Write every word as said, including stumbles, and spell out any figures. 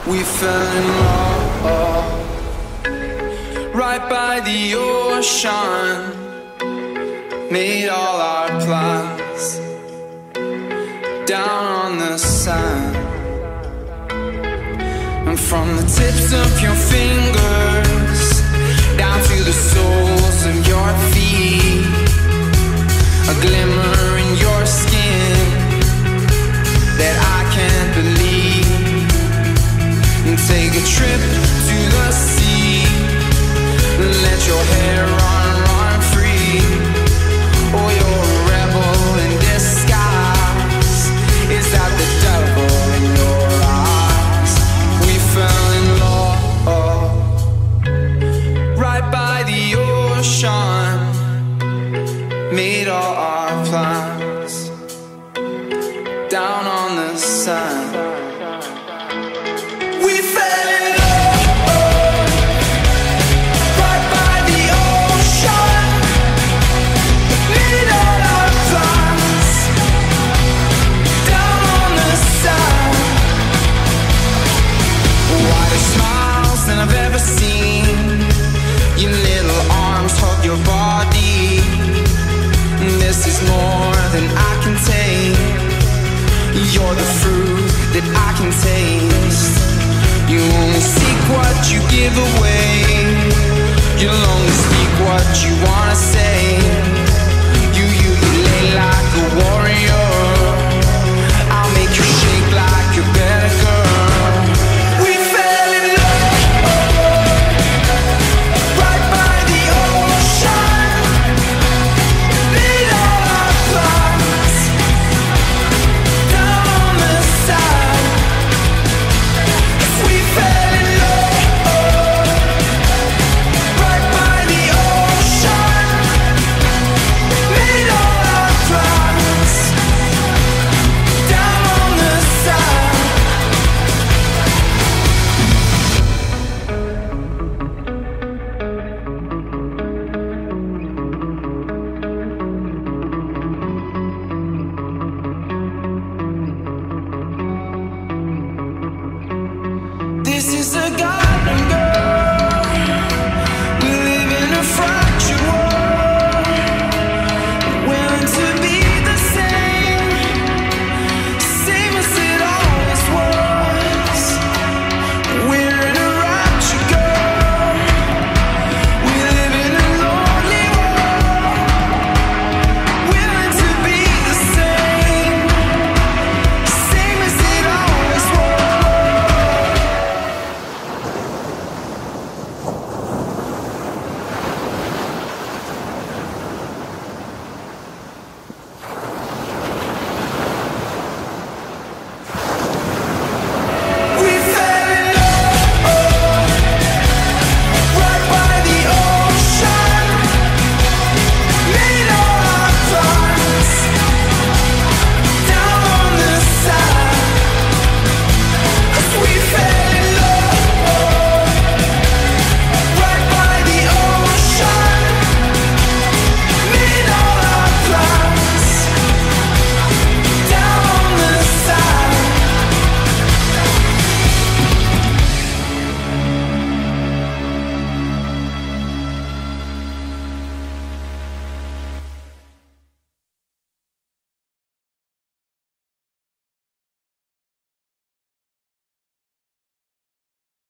We fell in love right by the ocean, made all our plans down on the sand. And from the tips of your fingers down to the soles of your feet, a glimmer in your skin that I can't believe. And take a trip to the sea, let your hair run, run free. Oh, you're a rebel in disguise. Is that the devil in your eyes? We fell in love right by the ocean, made all our plans down on the sand. I've ever seen your little arms hug your body. This is more than I can take. You're the fruit that I can taste. You only seek what you give away. You'll only speak what you wanna say.